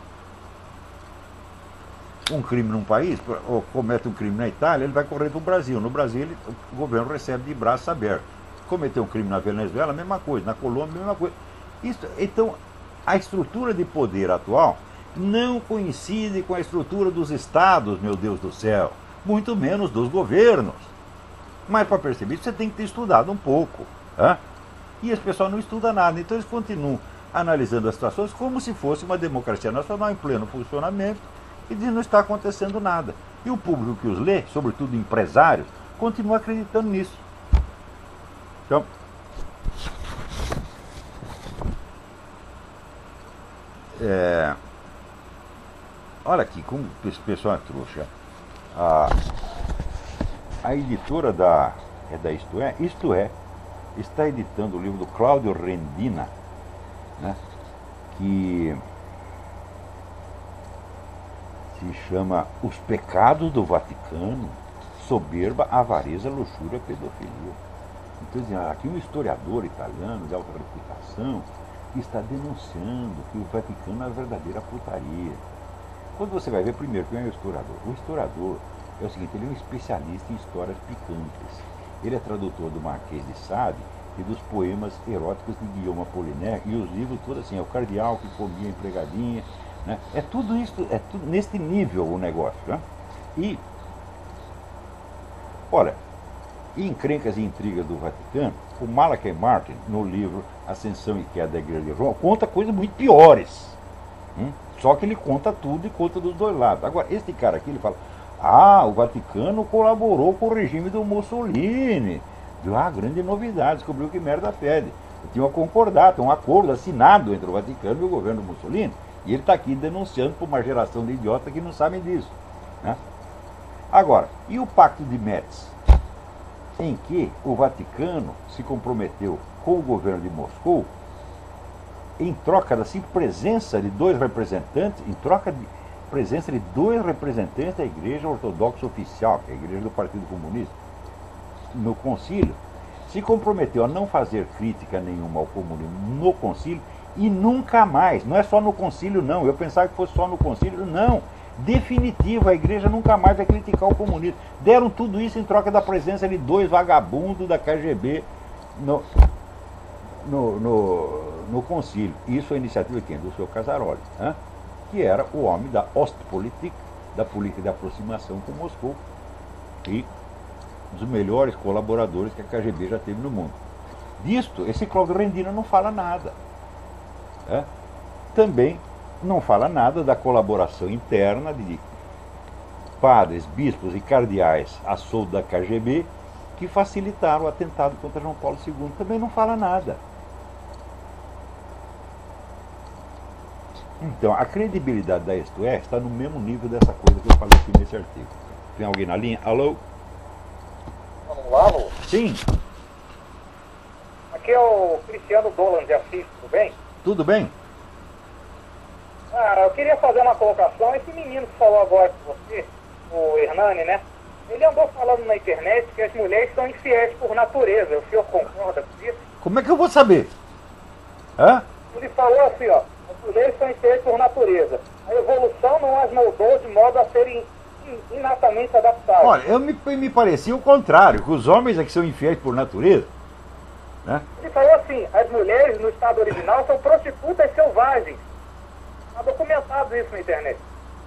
um crime num país, ou comete um crime na Itália, ele vai correr para o Brasil. No Brasil, ele, o governo recebe de braços abertos. Cometeu um crime na Venezuela, a mesma coisa. Na Colômbia, a mesma coisa. Isso, então, a estrutura de poder atual não coincide com a estrutura dos estados, meu Deus do céu. Muito menos dos governos. Mas, para perceber isso, você tem que ter estudado um pouco. Hein? E esse pessoal não estuda nada. Então, eles continuam analisando as situações como se fosse uma democracia nacional em pleno funcionamento, e diz não está acontecendo nada. E o público que os lê, sobretudo empresários, continua acreditando nisso. Então, é, olha aqui, como esse pessoal é trouxa. A, a editora da, é da Isto É, Isto É, está editando o livro do Cláudio Rendina, né, que se chama Os Pecados do Vaticano, Soberba, Avareza, Luxúria, Pedofilia. Então, aqui um historiador italiano de alta reputação que está denunciando que o Vaticano é a verdadeira putaria. Quando você vai ver, primeiro, quem é o historiador? O historiador é o seguinte, ele é um especialista em histórias picantes. Ele é tradutor do Marquês de Sade e dos poemas eróticos de Guillaume Apollinaire, e os livros todos assim, é o cardeal que comia empregadinha, né? É tudo isso, é tudo neste nível o negócio, né? E, olha, encrencas e intrigas do Vaticano, o Malachi Martin, no livro Ascensão e Queda da Igreja de Roma, conta coisas muito piores. Hum? Só que ele conta tudo e conta dos dois lados. Agora, este cara aqui, ele fala, ah, o Vaticano colaborou com o regime do Mussolini. Ah, grande novidade, descobriu que merda fede. Tinha um concordado, um acordo assinado entre o Vaticano e o governo Mussolini. E ele está aqui denunciando por uma geração de idiotas que não sabem disso, né? Agora, e o Pacto de Metz, em que o Vaticano se comprometeu com o governo de Moscou em troca da simples presença de dois representantes, em troca de presença de dois representantes da Igreja Ortodoxa Oficial, que é a Igreja do Partido Comunista, no concílio, se comprometeu a não fazer crítica nenhuma ao comunismo no concílio e nunca mais, não é só no concílio não, eu pensava que fosse só no concílio, não, definitivo, a Igreja nunca mais vai criticar o comunismo. Deram tudo isso em troca da presença de dois vagabundos da K G B no, no, no, no concílio. Isso é a iniciativa de quem? Do seu Casaroli, né? Que era o homem da Ostpolitik, da política de aproximação com Moscou, e dos melhores colaboradores que a K G B já teve no mundo. Disto, esse Cláudio Rendina não fala nada. Né? Também não fala nada da colaboração interna de padres, bispos e cardeais a soldo da K G B que facilitaram o atentado contra João Paulo segundo. Também não fala nada. Então, a credibilidade da Isto É está no mesmo nível dessa coisa que eu falei aqui nesse artigo. Tem alguém na linha? Alô? Vamos lá, alô? Sim. Aqui é o Cristiano Dolan de Assis, tudo bem? Tudo bem? Ah, eu queria fazer uma colocação. Esse menino que falou agora com você, o Hernani, né? Ele andou falando na internet que as mulheres são infiéis por natureza. O senhor concorda com isso? Como é que eu vou saber? Hã? Ele falou assim, ó, as mulheres são infiéis por natureza. A evolução não as moldou de modo a serem in- inatamente adaptadas. Olha, eu me, me parecia o contrário, que os homens é que são infiéis por natureza. Né? Ele falou assim, as mulheres no estado original são prostitutas selvagens. Está documentado isso na internet.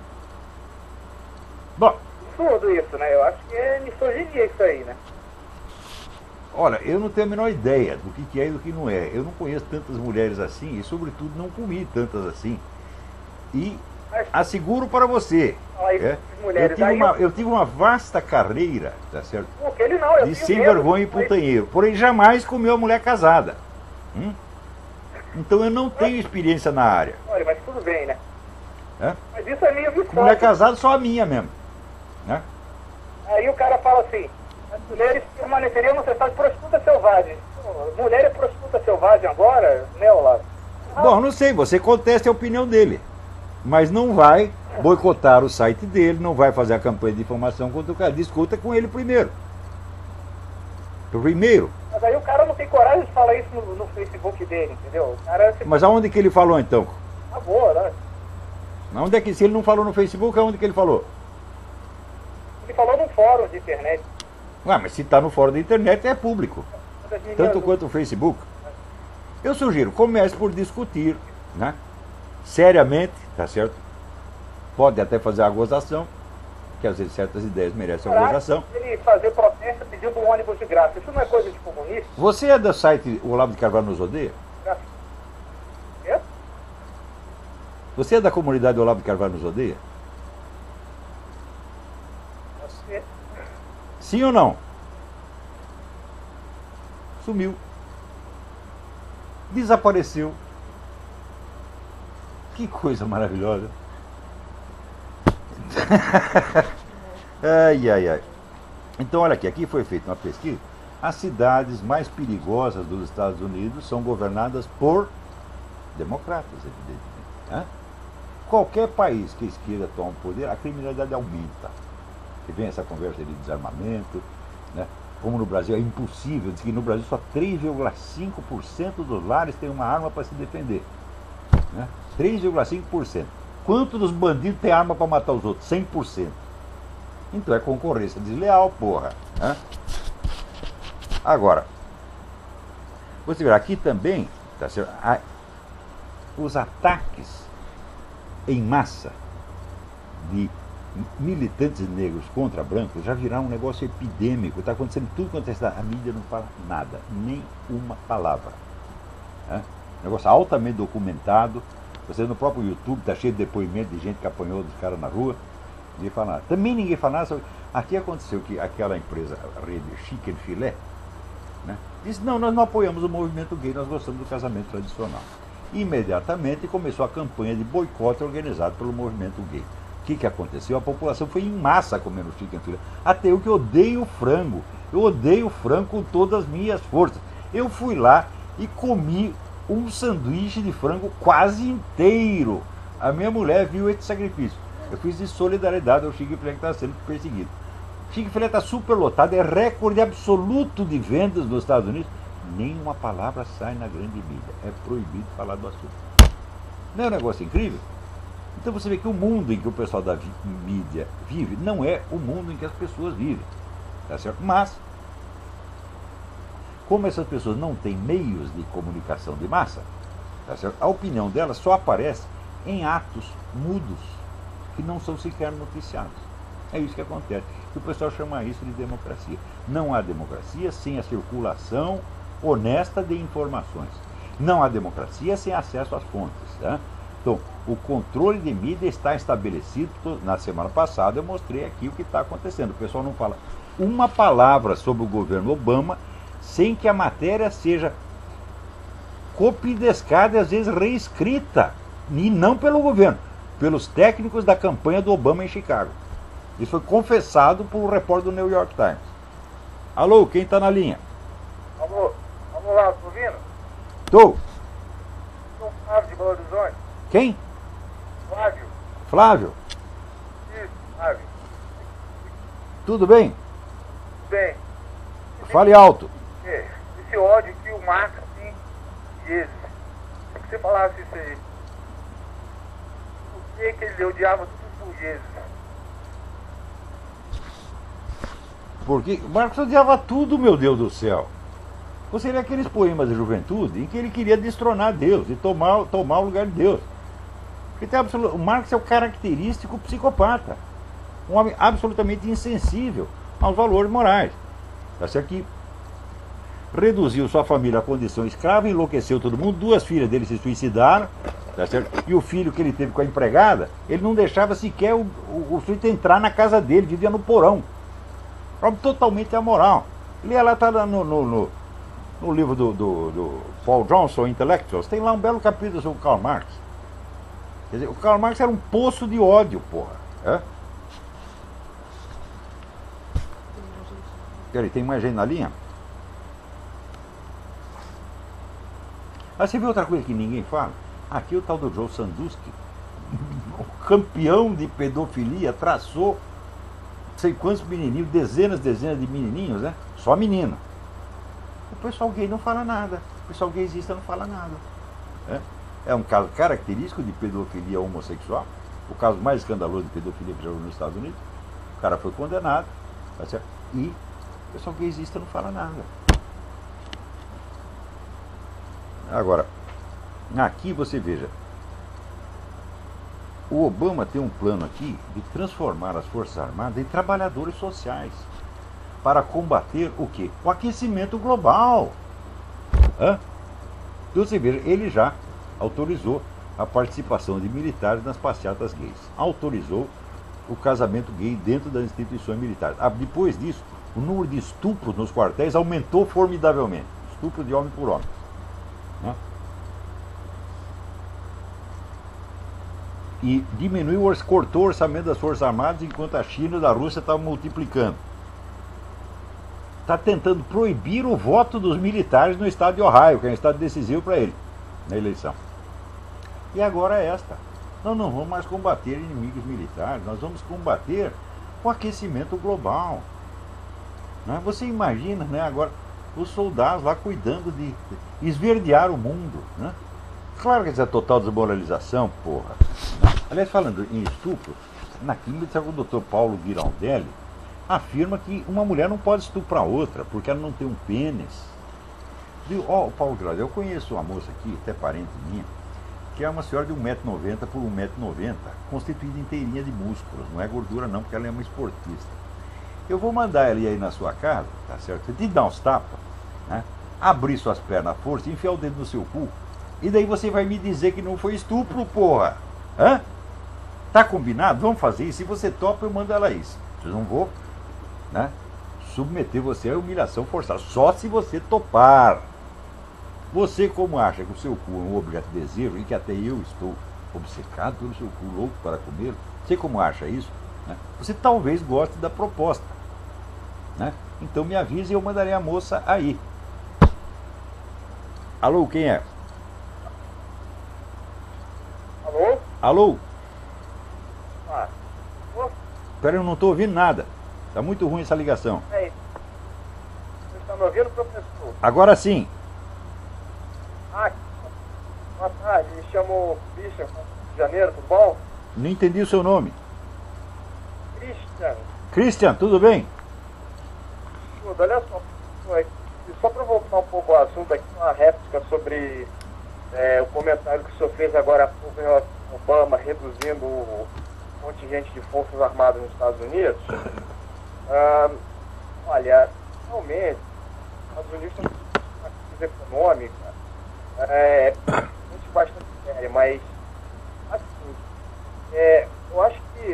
Bom, Absurdo isso, né? Eu acho que é misoginia isso aí, né? olha, eu não tenho a menor ideia do que, que é e do que não é. Eu não conheço tantas mulheres assim e, sobretudo, não comi tantas assim. E Mas, asseguro para você, aí, é, as eu, mulheres tive aí, uma, eu tive uma vasta carreira, tá certo? porque ele não, eu De tenho sem medo, vergonha e mas- putanheiro. Porém, jamais comeu uma mulher casada. Hum? Então eu não tenho experiência na área. Olha, mas tudo bem, né? É? Mas isso é meio Mulher misógino. casada só a minha mesmo. Né? Aí o cara fala assim, as mulheres permaneceriam no estado de prostituta selvagem. Pô, mulher é prostituta selvagem agora, né, Olavo? Bom, não sei, você conteste a opinião dele. Mas não vai boicotar o site dele, não vai fazer a campanha de informação contra o cara. Discuta com ele primeiro. Primeiro. Mas aí o cara não tem coragem de falar isso no, no Facebook dele, entendeu? O cara se Mas aonde que ele falou então? acabou, né? Onde é que, se ele não falou no Facebook, aonde que ele falou? Ele falou num fórum de internet. Ah, mas se está no fórum da internet é público. Das meninas Tanto do- quanto o Facebook. Eu sugiro, comece por discutir, né? Seriamente, tá certo? Pode até fazer a gozação, que às vezes certas ideias merecem a Caraca, gozação. ele fazer protesto pedindo um ônibus de graça. Isso não é coisa de comunista? Você é do site Olavo de Carvalho nos odeia? É? Você é da comunidade Olavo de Carvalho nos odeia? Você... Sim ou não? Sumiu. Desapareceu. Que coisa maravilhosa. Ai, ai, ai. Então, olha aqui, aqui foi feita uma pesquisa. As cidades mais perigosas dos Estados Unidos são governadas por democratas, evidentemente. Né? Qualquer país que a esquerda toma o poder, a criminalidade aumenta. E vem essa conversa de desarmamento, né? Como no Brasil é impossível, diz que no Brasil só três vírgula cinco por cento dos lares tem uma arma para se defender. Né? três vírgula cinco por cento. Quanto dos bandidos tem arma para matar os outros? cem por cento. Então é concorrência desleal, porra. Né? Agora, você verá aqui também, tá certo? A, os ataques em massa de militantes negros contra brancos já viraram um negócio epidêmico. Está acontecendo tudo quanto é cidade. A mídia não fala nada, nem uma palavra. Né? Negócio altamente documentado. Você no próprio YouTube está cheio de depoimentos de gente que apanhou dos caras na rua. Ninguém fala nada. Também ninguém fala nada sobre... Aqui aconteceu que aquela empresa, a rede Chicken Filé, né, disse, não, nós não apoiamos o movimento gay, nós gostamos do casamento tradicional. Imediatamente começou a campanha de boicote organizado pelo movimento gay. O que, que aconteceu? A população foi em massa comendo chicken filé. Até eu que odeio frango. Eu odeio frango com todas as minhas forças. Eu fui lá e comi um sanduíche de frango quase inteiro. A minha mulher viu esse sacrifício. Eu fiz de solidariedade ao chicken filé que está sendo perseguido. O chicken filé está super lotado, é recorde absoluto de vendas nos Estados Unidos. Nenhuma palavra sai na grande mídia. É proibido falar do assunto. Não é um negócio incrível? Então você vê que o mundo em que o pessoal da mídia vive não é o mundo em que as pessoas vivem. Tá certo? Mas, como essas pessoas não têm meios de comunicação de massa, tá certo? A opinião delas só aparece em atos mudos, que não são sequer noticiados. É isso que acontece. E o pessoal chama isso de democracia. Não há democracia sem a circulação honesta de informações. Não há democracia sem acesso às fontes. Tá? Então, o controle de mídia está estabelecido. Na semana passada eu mostrei aqui o que está acontecendo. O pessoal não fala uma palavra sobre o governo Obama sem que a matéria seja copidescada e às vezes reescrita. E não pelo governo, pelos técnicos da campanha do Obama em Chicago. Isso foi confessado por um repórter do New York Times. Alô, quem está na linha? Alô, vamos lá, tô ouvindo? Tô. Sou Flávio de Belo Horizonte. Quem? Flávio. Flávio. Isso, Flávio. Tudo bem? Tudo bem. Fale alto. É, esse ódio que o Marx tem de Jesus. Se você falasse isso aí. Por que que ele odiava tudo por Jesus? Porque Marx odiava tudo, meu Deus do céu. Você vê aqueles poemas de juventude em que ele queria destronar Deus e tomar, tomar o lugar de Deus. Tem absolut... O Marx é o característico psicopata. Um homem absolutamente insensível aos valores morais. Tá certo que reduziu sua família à condição escrava, enlouqueceu todo mundo, duas filhas dele se suicidaram, tá certo? E o filho que ele teve com a empregada, ele não deixava sequer o, o, o sujeito entrar na casa dele, vivia no porão. Totalmente amoral. Ele ia lá, tá no, no, no, no livro do, do, do Paul Johnson, Intellectuals, tem lá um belo capítulo sobre o Karl Marx. Quer dizer, o Karl Marx era um poço de ódio, porra. É? Peraí, tem mais gente na linha? Ah, você viu outra coisa que ninguém fala? Aqui o tal do Joe Sandusky, o campeão de pedofilia, traçou sei quantos menininhos, dezenas, dezenas de menininhos, né? Só menino. O pessoal gay não fala nada. O pessoal gaysista não fala nada. É, é um caso característico de pedofilia homossexual. O caso mais escandaloso de pedofilia que já houve nos Estados Unidos. O cara foi condenado. Tá certo? E o pessoal gaysista não fala nada. Agora, aqui você veja. O Obama tem um plano aqui de transformar as Forças Armadas em trabalhadores sociais para combater o quê? O aquecimento global. Hã? Então você veja, ele já autorizou a participação de militares nas passeatas gays. Autorizou o casamento gay dentro das instituições militares. Ah, depois disso, o número de estupros nos quartéis aumentou formidavelmente. Estupro de homem por homem. Hã? E diminuiu, cortou o orçamento das Forças Armadas enquanto a China e a Rússia estavam multiplicando. Está tentando proibir o voto dos militares no estado de Ohio, que é um estado decisivo para ele, na eleição. E agora é esta. Nós não vamos mais combater inimigos militares, nós vamos combater o aquecimento global. Né? Você imagina, né, agora os soldados lá cuidando de esverdear o mundo, né? Claro que isso é total desmoralização, porra. Aliás, falando em estupro, na química, o doutor Paulo Ghirlandelli afirma que uma mulher não pode estuprar outra, porque ela não tem um pênis. Ó, oh, Paulo Grau, eu conheço uma moça aqui, até parente minha, que é uma senhora de um metro e noventa por um metro e noventa, constituída inteirinha de músculos, não é gordura não, porque ela é uma esportista. Eu vou mandar ela ir aí na sua casa, tá certo? Te dar uns tapas, né? Abrir suas pernas à força, enfiar o dedo no seu cu, e daí você vai me dizer que não foi estupro, porra. Hã? Tá combinado? Vamos fazer isso. Se você topa, eu mando ela isso. Eu não vou, né, submeter você a humilhação forçada, só se você topar. Você, como acha que o seu cu é um objeto de desejo, e que até eu estou obcecado pelo seu cu, louco para comer, você como acha isso, né, você talvez goste da proposta, né? Então me avise e eu mandarei a moça aí. Alô, quem é? Alô? Alô? Ah. Pera, eu não estou ouvindo nada. Está muito ruim essa ligação. Ei, você está me ouvindo, professor? Agora sim. Ah, boa tarde, me chamo Christian, Rio de Janeiro, tudo bom? Não entendi o seu nome. Christian. Christian, tudo bem? Tudo, olha só, só para voltar um pouco ao assunto aqui, uma réplica sobre é, o comentário que o senhor fez agora há pouco em relação ao Obama reduzindo o contingente de forças armadas nos Estados Unidos. Ah, olha, realmente, os Estados Unidos têm uma crise econômica é, muito bastante séria, mas assim, é, eu acho que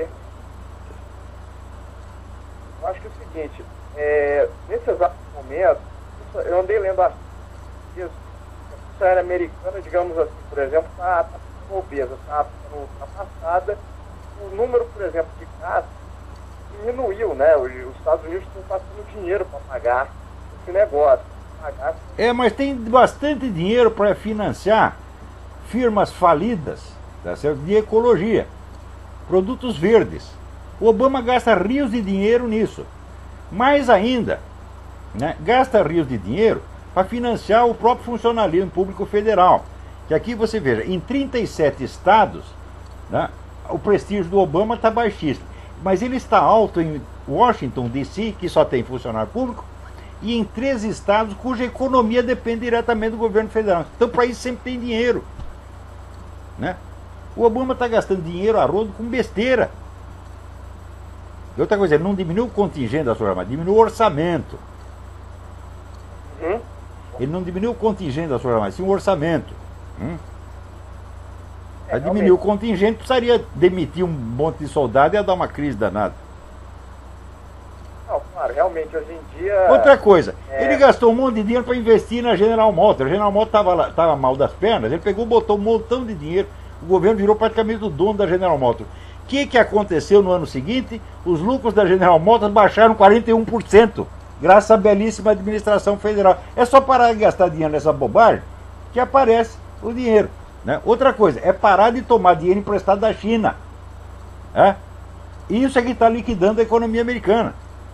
eu acho que é o seguinte, é, nesse exato momento, eu andei lendo a isso, a sociedade americana, digamos assim, por exemplo, está tá obesa, está tá passada. O número, por exemplo, de casos diminuiu, né? Os Estados Unidos estão passando dinheiro para pagar esse negócio. Pagar... É, mas tem bastante dinheiro para financiar firmas falidas, tá certo? De ecologia, produtos verdes. O Obama gasta rios de dinheiro nisso. Mais ainda, né, gasta rios de dinheiro para financiar o próprio funcionalismo público federal. Que aqui você veja, em trinta e sete estados, né, o prestígio do Obama está baixíssimo. Mas ele está alto em Washington, D C, que só tem funcionário público, e em treze estados cuja economia depende diretamente do governo federal. Então, para isso sempre tem dinheiro, né? O Obama está gastando dinheiro a rodo com besteira. E outra coisa, ele não diminuiu o contingente da sua armada, diminuiu o orçamento. Uhum. Ele não diminuiu o contingente da sua armada, sim o orçamento. Hum? É, Para diminuir o contingente, precisaria demitir um monte de soldado e ia dar uma crise danada. Não, claro, realmente, hoje em dia... Outra coisa, é... ele gastou um monte de dinheiro para investir na General Motors. A General Motors estava tava mal das pernas, ele pegou, botou um montão de dinheiro, o governo virou praticamente o dono da General Motors. O que, que aconteceu no ano seguinte? Os lucros da General Motors baixaram quarenta e um por cento, graças à belíssima administração federal. É só parar de gastar dinheiro nessa bobagem que aparece o dinheiro, né? Outra coisa, é parar de tomar dinheiro emprestado da China. É? Isso é que está liquidando a economia americana.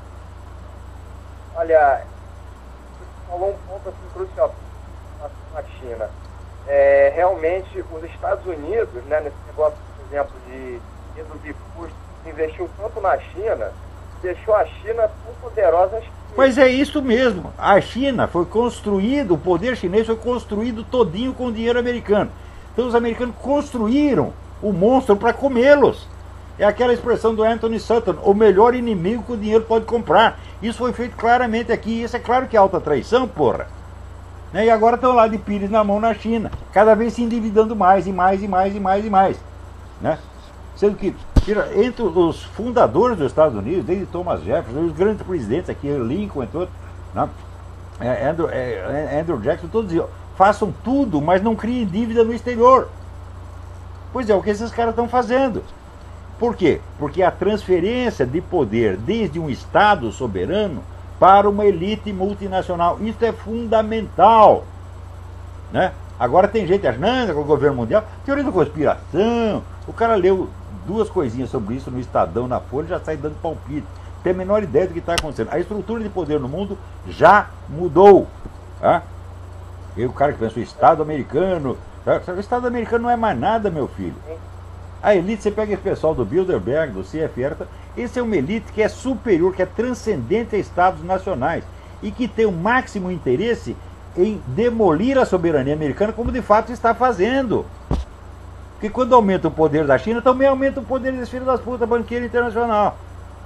Olha, você falou um ponto assim, crucial na China. É, realmente, os Estados Unidos, né, nesse negócio, por exemplo, de reduzir custos, investiu tanto na China, deixou a China tão poderosa. Que... Mas é isso mesmo. A China foi construído, o poder chinês foi construído todinho com dinheiro americano. Então os americanos construíram o monstro para comê-los. É aquela expressão do Anthony Sutton, o melhor inimigo que o dinheiro pode comprar. Isso foi feito claramente aqui. Isso é claro que é alta traição, porra. Né? E agora estão lá de pires na mão na China, cada vez se endividando mais e mais e mais e mais e mais. Né? Sendo que entre os fundadores dos Estados Unidos, desde Thomas Jefferson, os grandes presidentes aqui, Lincoln, entre outros, né? é, Andrew, é, Andrew Jackson, todos diziam, façam tudo, mas não criem dívida no exterior. Pois é, o que esses caras estão fazendo. Por quê? Porque a transferência de poder desde um Estado soberano para uma elite multinacional, isso é fundamental. Né? Agora tem gente achando que o governo mundial, teoria da conspiração, o cara leu duas coisinhas sobre isso no Estadão, na Folha, já sai dando palpite. Tem a menor ideia do que está acontecendo. A estrutura de poder no mundo já mudou. Tá? E o cara que pensa, o Estado americano... O Estado americano não é mais nada, meu filho. A elite, você pega esse pessoal do Bilderberg, do C F R, esse é uma elite que é superior, que é transcendente a estados nacionais e que tem o máximo interesse em demolir a soberania americana, como de fato está fazendo. Porque quando aumenta o poder da China, também aumenta o poder desse filho das putas, banqueiro internacional.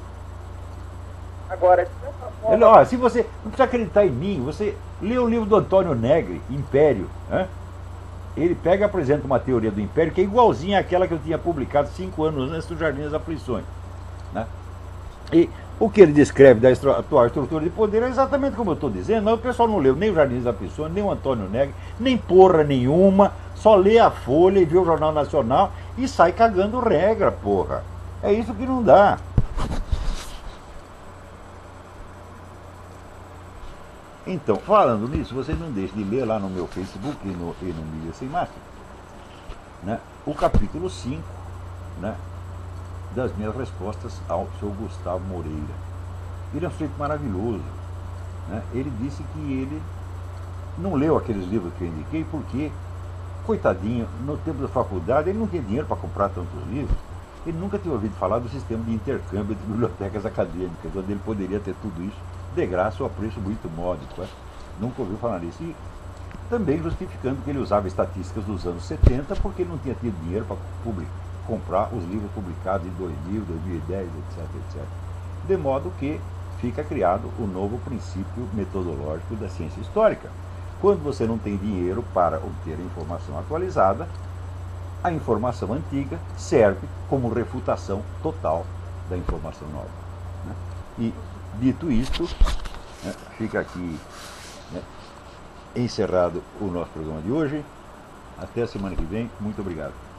Agora, de certa forma... Ele, ó, se você não precisa acreditar em mim, você lê o livro do Antônio Negri, Império, né? Ele pega e apresenta uma teoria do Império que é igualzinha àquela que eu tinha publicado cinco anos antes do Jardim das Aflições, né? E o que ele descreve da estru- atual estrutura de poder é exatamente como eu estou dizendo, mas o pessoal não leu nem o Jardim das Aflições, nem o Antônio Negri, nem porra nenhuma, só lê a Folha e vê o Jornal Nacional e sai cagando regra, porra. É isso que não dá. Então, falando nisso, vocês não deixem de ler lá no meu Facebook e no, e no Mídia Sem Máscara, né, o capítulo cinco, né, das minhas respostas ao senhor Gustavo Moreira. Ele é um sujeito maravilhoso, né? Ele disse que ele não leu aqueles livros que eu indiquei porque, coitadinho, no tempo da faculdade ele não tinha dinheiro para comprar tantos livros. Ele nunca tinha ouvido falar do sistema de intercâmbio de bibliotecas acadêmicas, onde ele poderia ter tudo isso de graça ou a preço muito módico. É? Nunca ouviu falar nisso. E também justificando que ele usava estatísticas dos anos setenta porque ele não tinha tido dinheiro para comprar os livros publicados em dois mil, dois mil e dez, etc, etcétera. De modo que fica criado o novo princípio metodológico da ciência histórica. Quando você não tem dinheiro para obter a informação atualizada, a informação antiga serve como refutação total da informação nova, né? E, dito isto, né, fica aqui, né, encerrado o nosso programa de hoje. Até a semana que vem. Muito obrigado.